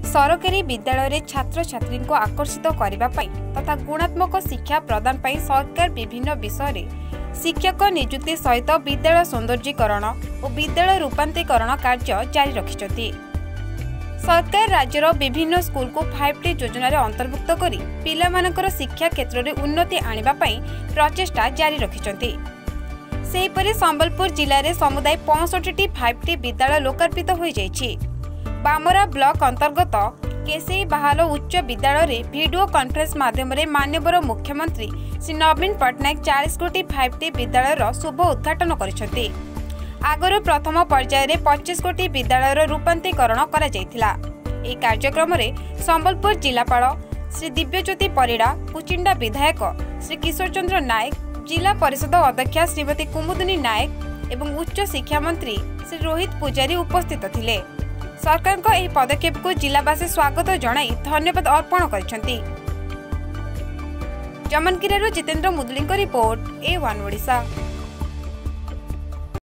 सरकारी विद्यालय छात्र छात्री को आकर्षित करने तथा गुणात्मक शिक्षा प्रदान पर सरकार विभिन्न विषय शिक्षक नियुक्ति सहित विद्यालय सौंदर्यीकरण और विद्यालय रूपांतरीकरण कार्य जारी रखिछथि। सरकार राज्यर विभिन्न स्कूल को 5T योजन अंतर्भुक्त कर पिलामानकर शिक्षा क्षेत्र में उन्नति आनिबा पई प्रचेष्टा जारी रखिछथि। सेहीपरि संबलपुर जिले में समुदाय 65टी 5T विद्यालय लोकार्पित हो जाइछि। बामरा ब्लॉक अंतर्गत केसी बाहाल उच्च विद्यालय वीडियो कॉन्फ्रेंस माध्यम माननीय मुख्यमंत्री श्री नवीन पट्टनायक 40 कोटी 5T विद्यालय शुभ उद्घाटन करिसेंति। आगर प्रथम पर्यायर 25 कोटी विद्यालय रूपांतरीकरण करा जायथिला। एही कार्यक्रम में संबलपुर जिलापाल श्री दिव्यज्योति परिड़ा, कुचिंडा विधायक श्री किशोर चंद्र नायक, जिला परिषद अध्यक्षा श्रीमती कुमुदिनी नायक एवं उच्च शिक्षा मंत्री श्री रोहित पुजारी उपस्थित थिले। सरकार को एही पदक्षेप को जिलावासी स्वागत जणाई धन्यवाद अर्पण करिसेंति। Jamangiri Jitendra Muduli report A1 Odisha.